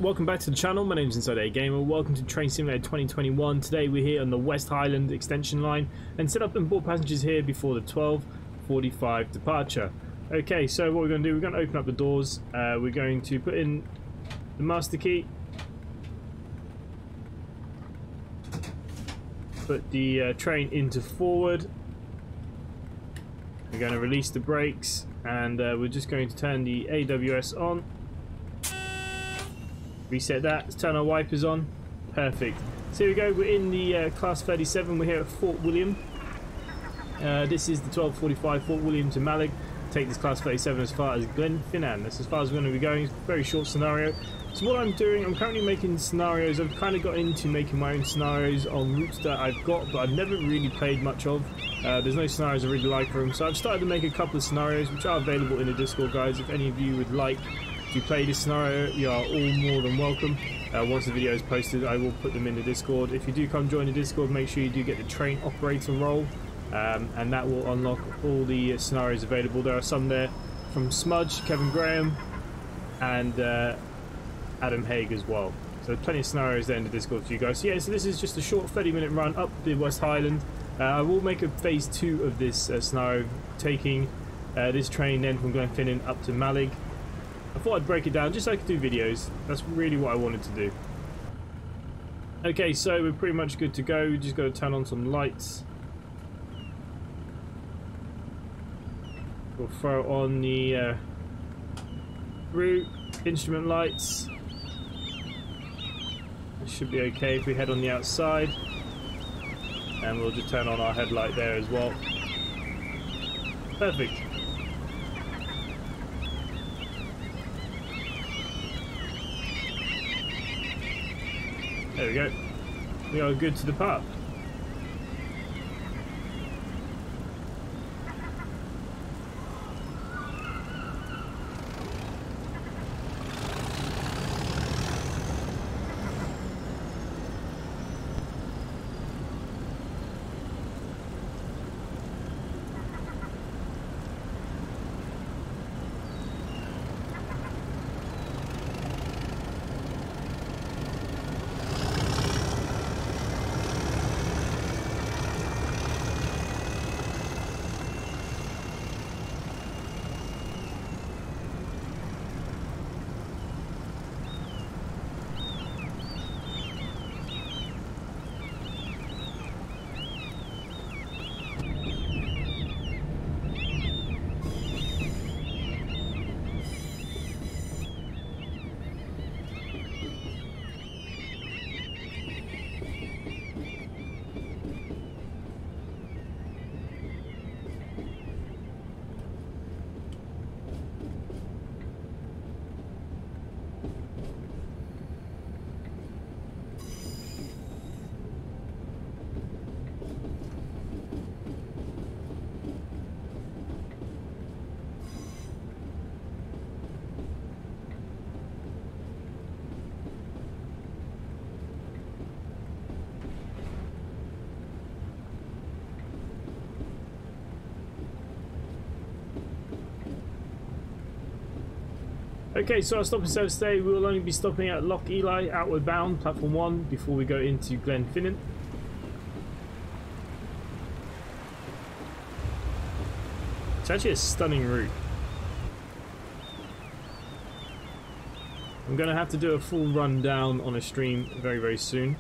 welcome back to the channel. My name is Inside A Gamer. Welcome to Train Simulator 2021. Today we're here on the West Highland extension line and set up and board passengers here before the 12:45 departure. Okay, so what we're going to do, we're going to open up the doors. We're going to put in the master key, put the train into forward. We're going to release the brakes, and we're just going to turn the AWS on. Reset that. Let's turn our wipers on. Perfect. So here we go. We're in the Class 37. We're here at Fort William. This is the 12:45 Fort William to Mallaig. Take this Class 37 as far as Glenfinnan. That's as far as we're going to be going. It's a very short scenario. So what I'm doing, I'm currently making scenarios. I've kind of got into making my own scenarios on routes that I've got, but I've never really played much of. There's no scenarios I really like for them. So I've started to make a couple of scenarios, which are available in the Discord, guys. If any of you would like to play this scenario, you are all more than welcome. Once the video is posted, I will put them in the Discord. If you do come join the Discord, make sure you do get the train operator role, and that will unlock all the scenarios available. There are some there from Smudge, Kevin Graham, and Adam Haig as well. So plenty of scenarios there in the Discord for you guys. So yeah, so this is just a short 30-minute run up the West Highland. I will make a phase 2 of this scenario, taking this train then from Glenfinnan up to Mallaig. I thought I'd break it down just so I could do videos. That's really what I wanted to do. Okay, so we're pretty much good to go. We just got to turn on some lights. We'll throw on the route instrument lights. It should be okay if we head on the outside. And we'll just turn on our headlight there as well. Perfect. There we go. We are good to depart. Okay, so our stopping service today, we will only be stopping at Loch Ely, outward bound, platform 1, before we go into Glenfinnan. It's actually a stunning route. I'm going to have to do a full rundown on a stream very, very soon.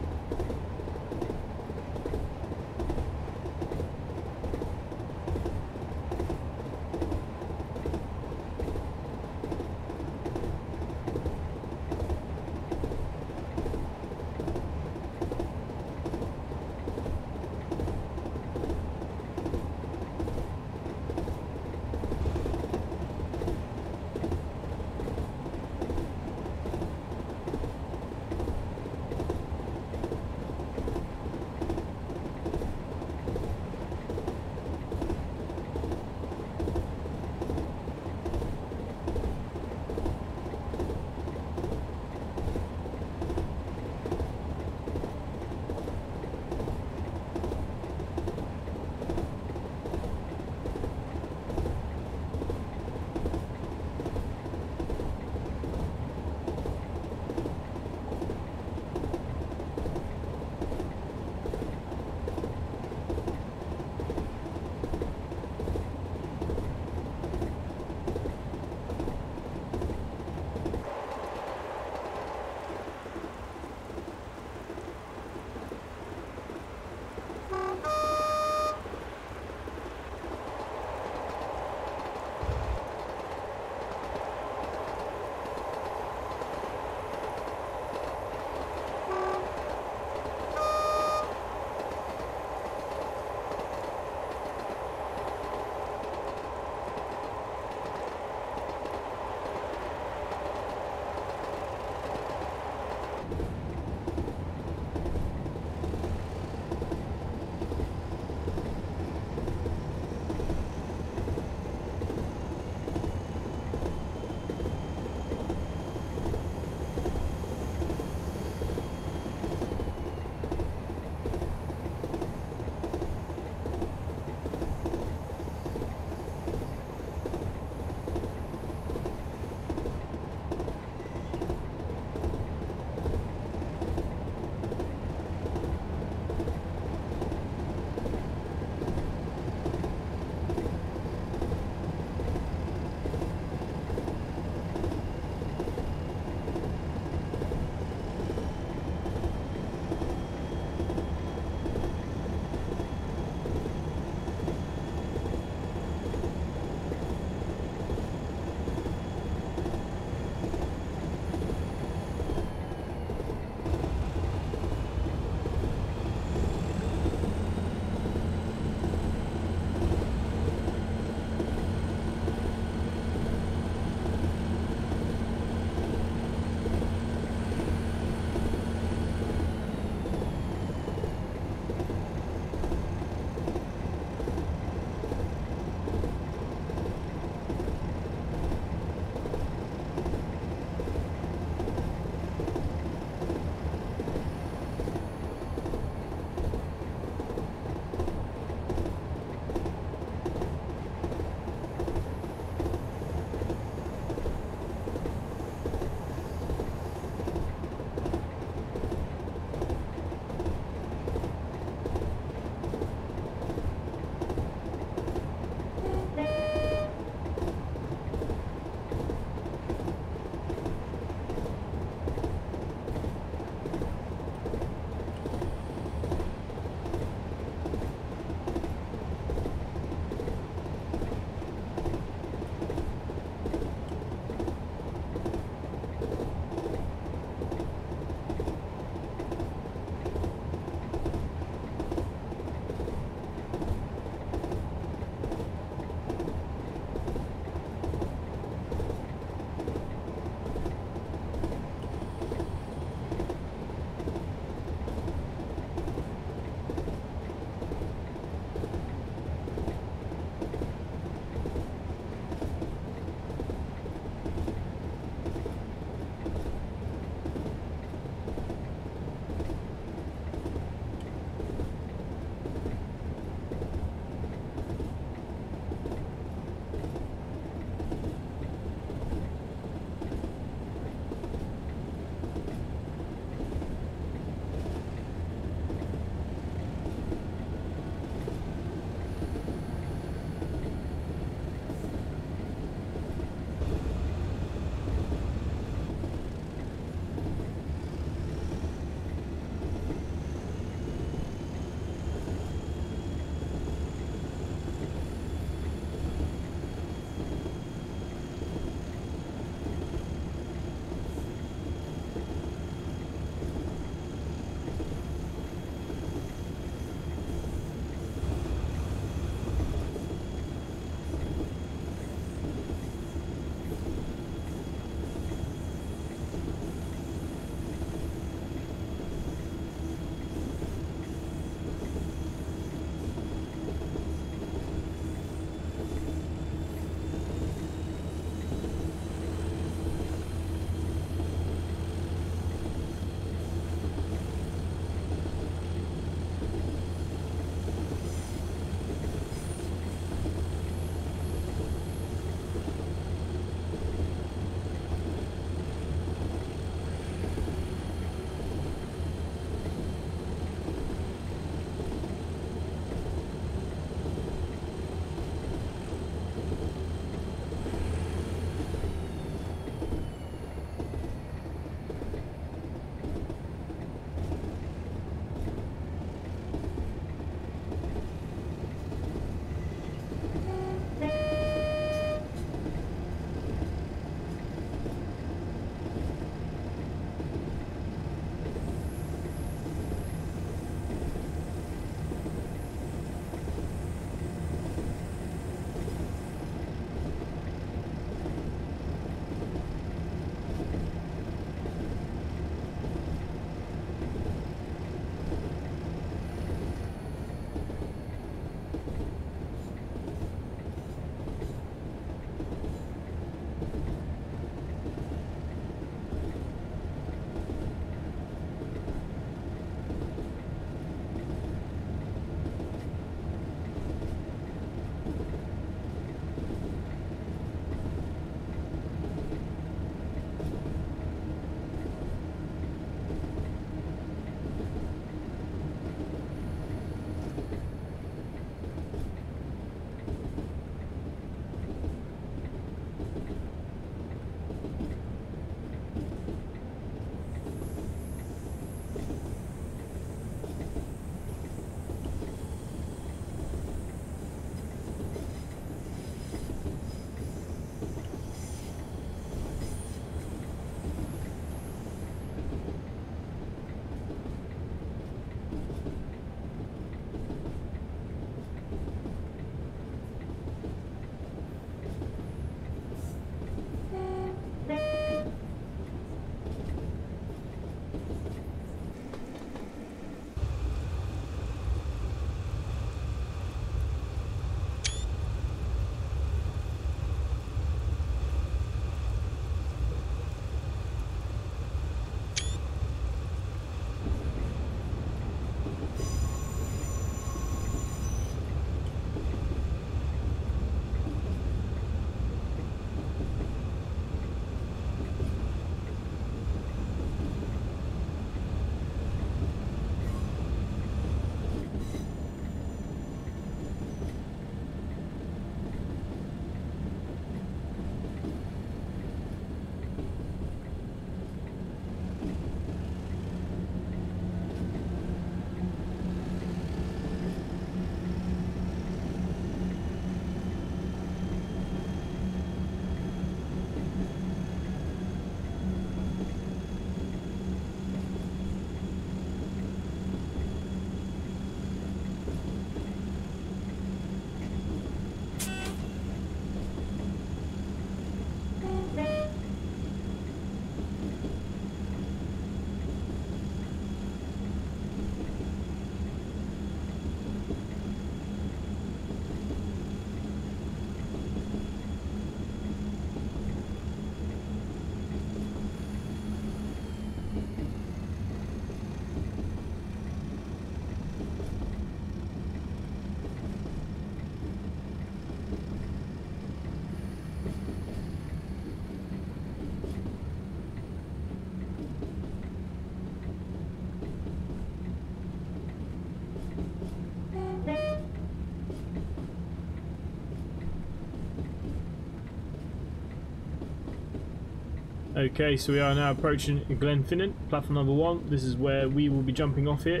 Okay, so we are now approaching Glenfinnan, platform number 1. This is where we will be jumping off here.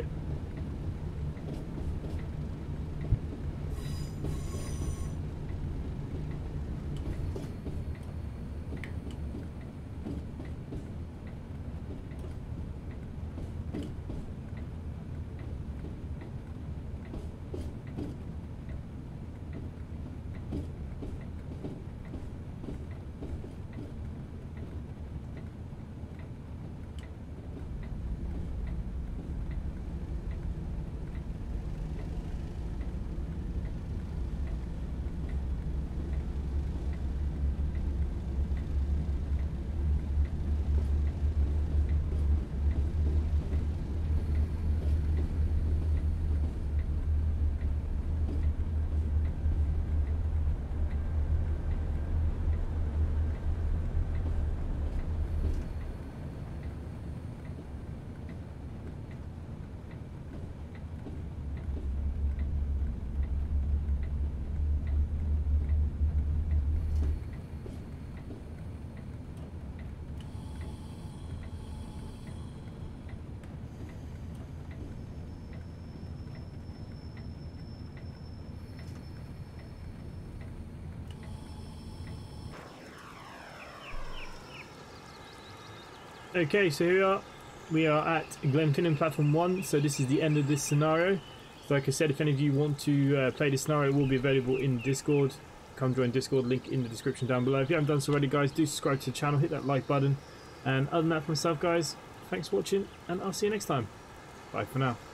Okay, so here we are at Glenfinnan platform 1, so this is the end of this scenario. So like I said, if any of you want to play this scenario, it will be available in Discord. Come join Discord, link in the description down below. If you haven't done so already, guys, do subscribe to the channel, hit that like button. And other than that, for myself, guys, thanks for watching, and I'll see you next time. Bye for now.